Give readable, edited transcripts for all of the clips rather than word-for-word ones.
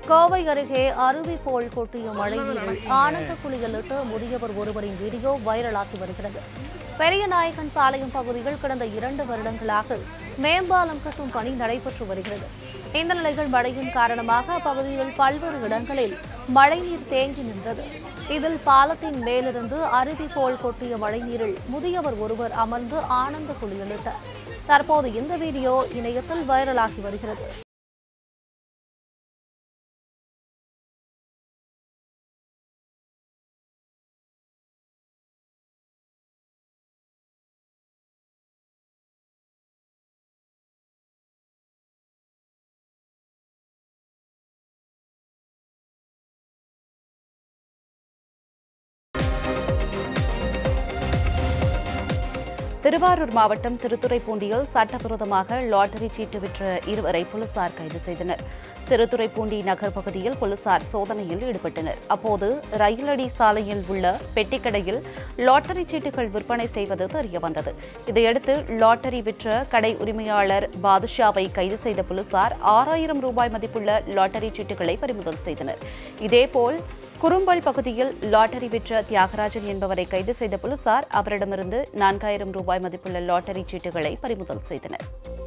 கோவை அருகே அருவி போல் கொட்டிய மழைநீரில் ஆனந்த குளியலிட்டு முதியவர் ஒருவரின் வீடியோ வைரலாகி வருகிறது. பெரியநாயகன் பாளையம் பகுதியில் கடந்த 2 வருடங்களாக மேம்பாலம் கட்டும் பணி நடைபெற்று வருகிறது. இந்த நிலையில் மழையின் காரணமாக அப்பகுதியில் பல்வேறு இடங்களில் மழைநீர் தேங்கி நின்றது. இதில் பாலத்தின் மேலிருந்து அருவி போல் கொட்டிய மழைநீரில் முதியவர் ஒருவர் அமர்ந்து ஆனந்த குளியலிட்டார். தற்போது இந்த வீடியோ இணையத்தில் வைரலாகி வருகிறது. திருவாரூர் மாவட்டம் திருத்துறைப்பூண்டியில் சட்டவிரோதமாக லாட்டரி சீட்டு விற்ற 2வரை போலீசார் கைது செய்தனர். திருத்துறைப்பூண்டி நகர் பகுதியில் போலீசார் சோதனையில் ஈடுபட்டனர். அப்போது ரயிலடி சாலையில் உள்ள பெட்டிக்கடையில் லாட்டரி சீட்டுகள் விற்பனை செய்வது தெரியவந்தது. இதையடுத்து லாட்டரி விற்ற கடை உரிமையாளர் பாதுஷாவை கைது செய்த போலீசார் 6000 ரூபாய் மதிப்புள்ள லாட்டரி சீட்டுகளை பறிமுதல் செய்தனர். இதேபோல் குறும்பல் பகுதியில் லாட்டரி விற்ற தியாகராஜன் என்பவரை கைது செய்த போலீசார் அவரிடமிருந்து 4000 ரூபாய் மதிப்புள்ள லாட்டரி சீட்டுகளை பறிமுதல் செய்தனர்.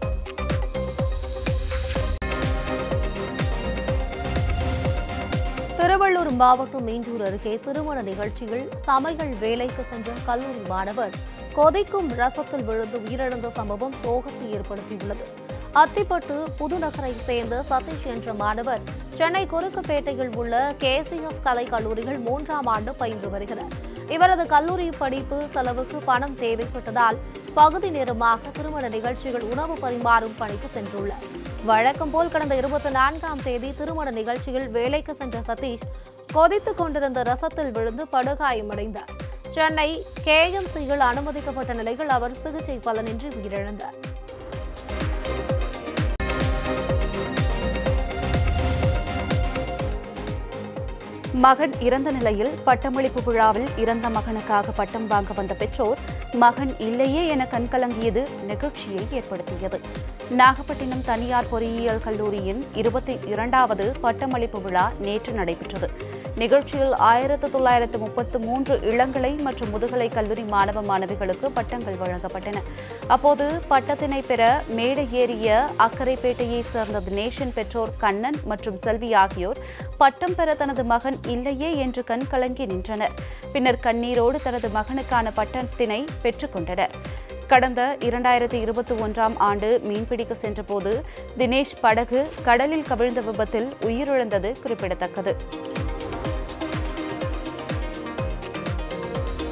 திருவள்ளூர் மாவட்டம் மீஞ்சூர் அருகே திருமண நிகழ்ச்சியில் சமையல் வேலைக்கு சென்ற கல்லூரி மாணவர் கொதிக்கும் ரசத்தில் விழுந்து உயிரிழந்த சம்பவம் சோகத்தை ஏற்படுத்தியுள்ளது. அத்திப்பட்டு புதுநகரை சேர்ந்த சதீஷ் என்ற மாணவர் சென்னை குறுக்குப்பேட்டையில் உள்ள KCF கலை கல்லூரிகள் 3ஆம் ஆண்டு பயின்று வருகிறார். இவரது கல்லூரி படிப்பு செலவுக்கு பணம் தேவைப்பட்டதால் பகுதி நேரமாக திருமண நிகழ்ச்சிகள் உணவு பரிமாறும் பணிக்கு சென்றுள்ளார். வழக்கம் போல் கடந்த 24ஆம் தேதி திருமண நிகழ்ச்சியில் வேலைக்கு சென்ற சதீஷ் கொதித்துக் கொண்டிருந்த ரசத்தில் விழுந்து படுகாயமடைந்தார். சென்னை KMCயில் அனுமதிக்கப்பட்ட நிலையில் அவர் சிகிச்சை பலனின்றி உயிரிழந்தார். மகன் இறந்த நிலையில் பட்டமளிப்பு விழாவில் இறந்த மகனுக்காக பட்டம் வாங்க வந்த பெற்றோர் மகன் இல்லையே என கண்கலங்கியது நெகிழ்ச்சியை ஏற்படுத்தியது. நாகப்பட்டினம் தனியார் பொறியியல் கல்லூரியின் 22வது பட்டமளிப்பு விழா நேற்று நடைபெற்றது. நிகழ்ச்சியில் 1933 இளங்கலை மற்றும் முதுகலை கல்லூரி மாணவ மாணவிகளுக்கு பட்டங்கள் வழங்கப்பட்டன. அப்போது பட்டத்தினை பெற மேடை ஏறிய அக்கரைப்பேட்டையைச் சேர்ந்த தினேஷன் பெற்றோர் கண்ணன் மற்றும் செல்வி ஆகியோர் பட்டம் பெற தனது மகன் இல்லையே என்று கண் கலங்கி நின்றனர். பின்னர் கண்ணீரோடு தனது மகனுக்கான பட்டத்தினை பெற்றுக் கொண்டனர். கடந்த 2021ஆம் ஆண்டு மீன்பிடிக்க சென்றபோது தினேஷ் படகு கடலில் கவிழ்ந்த விபத்தில் உயிரிழந்தது குறிப்பிடத்தக்கது.